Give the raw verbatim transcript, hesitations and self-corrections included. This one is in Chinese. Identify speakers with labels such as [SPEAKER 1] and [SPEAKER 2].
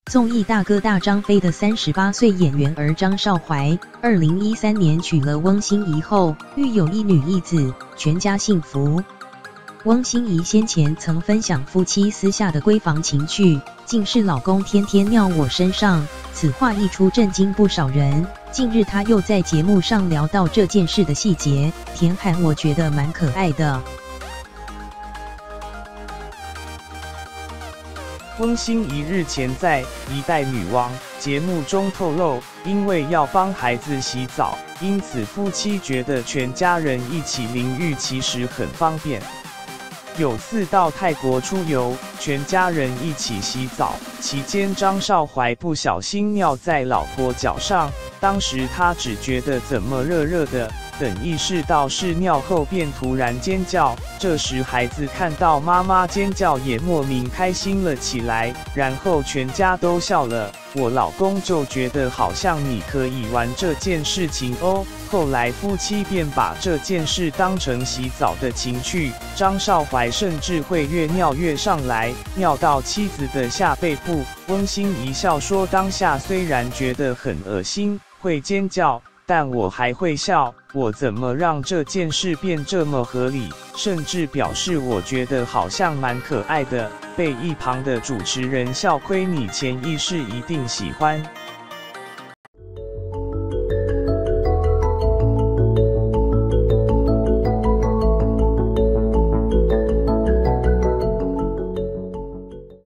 [SPEAKER 1] 综艺大哥大张飞的三十八岁演员儿张少怀，二零一三年娶了翁心怡后，育有一女一子，全家幸福。翁心怡先前曾分享夫妻私下的闺房情趣，竟是老公天天尿我身上，此话一出震惊不少人。近日她又在节目上聊到这件事的细节，填喊我觉得蛮可爱的。
[SPEAKER 2] 翁心怡日前在《一代女王》节目中透露，因为要帮孩子洗澡，因此夫妻觉得全家人一起淋浴其实很方便。有次到泰国出游，全家人一起洗澡，期间张少怀不小心尿在老婆脚上，当时他只觉得怎么热热的，等意识到是尿后便突然尖叫，这时孩子看到妈妈尖叫也莫名开心了起来，然后全家都笑了，我老公就觉得好像你可以玩这件事情哦。后来夫妻便把这件事当成洗澡的情趣，张少怀甚至会越尿越上来，尿到妻子的下背部。翁心怡笑说，当下虽然觉得很恶心，会尖叫，但我还会笑，我怎么让这件事变这么合理？甚至表示我觉得好像蛮可爱的。被一旁的主持人笑，亏你潜意识一定喜欢。